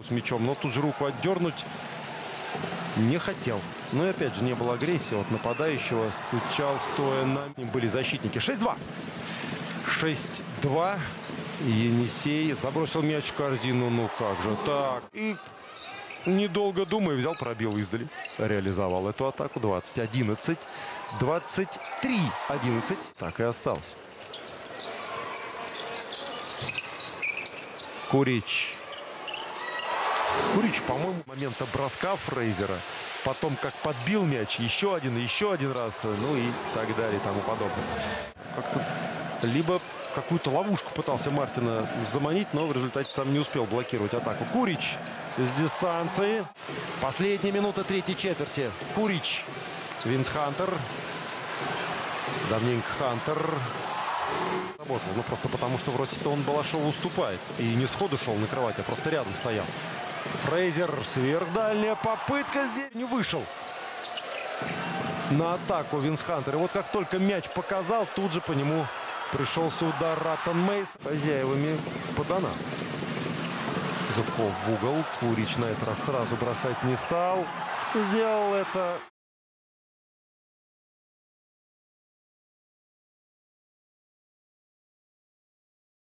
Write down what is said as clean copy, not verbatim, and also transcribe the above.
с мячом, но тут же руку отдернуть не хотел. Но и опять же не было агрессии от нападающего. Стучал стоя на... Были защитники. 6-2. 6-2. Енисей забросил мяч в корзину. Ну как же так. И недолго думая взял, пробил издали. Реализовал эту атаку. 20-11. 23-11. Так и осталось. Курич. Курич, по-моему, момента броска Фрейзера. Потом как подбил мяч. Еще один раз. Ну и так далее и тому подобное. Как-то либо какую-то ловушку пытался Мартина заманить, но в результате сам не успел блокировать атаку. Курич с дистанции. Последняя минута третьей четверти. Курич. Винс Хантер. Давненько Хантер работал. Ну просто потому, что вроде-то он Балашову уступает. И не сходу шел накрывать, а просто рядом стоял. Фрейзер. Сверхдальняя попытка здесь. Не вышел на атаку Винс Хантер. И вот как только мяч показал, тут же по нему пришелся удар Раттон Мейс. Хозяевами подана. Зубков в угол. Курич на этот раз сразу бросать не стал. Сделал это